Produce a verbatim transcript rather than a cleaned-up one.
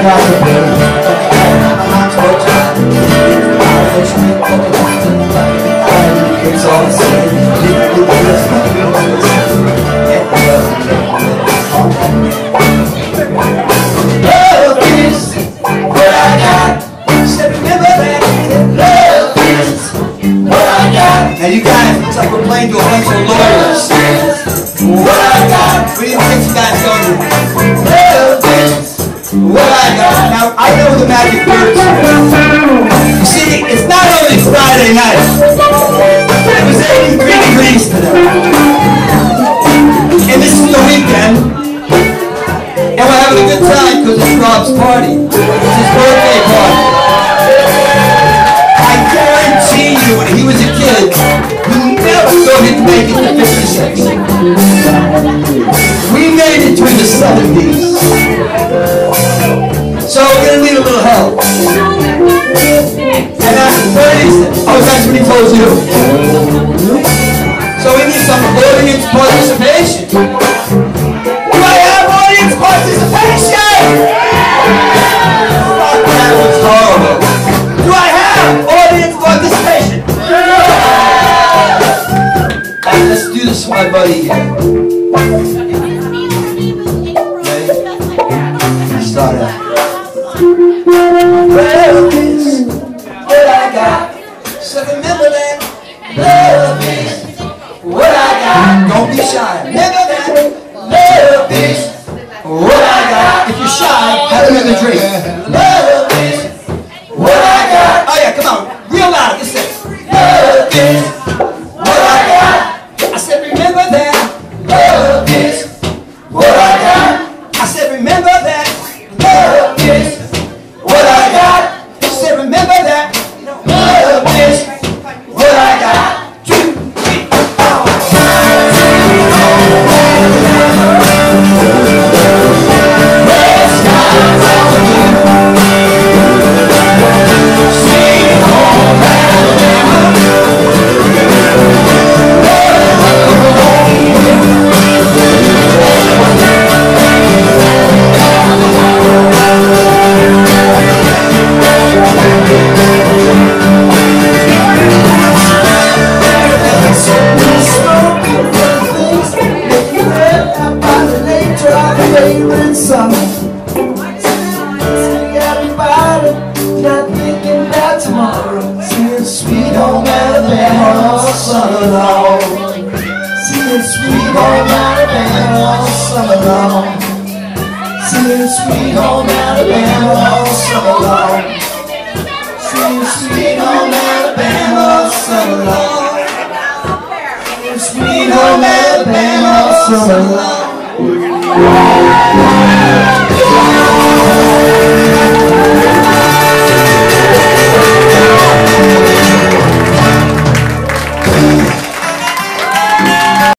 got the bill. I'm not told you. It's all the same. Love is what I got. So remember that. Love is what I got. Now you guys, looks like we're playing to a bunch of lawyers. What I got. What do you think you guys going to do? Love is what I got. Now I know the magic words. You see, it's not only Friday night. It was eighty-three degrees today. And this is the weekend. And we're having a good time because it's Rob's party. It's his birthday party. I guarantee you when he was a kid, he never thought he'd make it to fifty-six. We made it to the seventies. So we're going to need a little help. And that's the thirties. Oh, that's what he told you. So we need some audience participation. Do I have audience participation? Fuck, that was horrible. Do I have audience participation? Right, let's do this with my buddy here. Ready? Start out. Love is what I got. So remember that. Love is what I got. Don't be shy. Remember that. Love is what I got. If you're shy, have another drink. Love is what I got. Oh yeah, come on. Real loud. Listen. Love is what I got. I said remember that. Love is what I got. I said remember that. Love is what I got. I said remember that. Love is what I got. Two, three, four. Red skies on you. Sweet home Alabama. Summer. Everybody not thinking about tomorrow. Singing sweet home Alabama all summer long. Singing sweet home Alabama all summer long. Singing sweet home Alabama all summer long. Singing sweet home Alabama all summer long. Singing sweet home Alabama all summer long.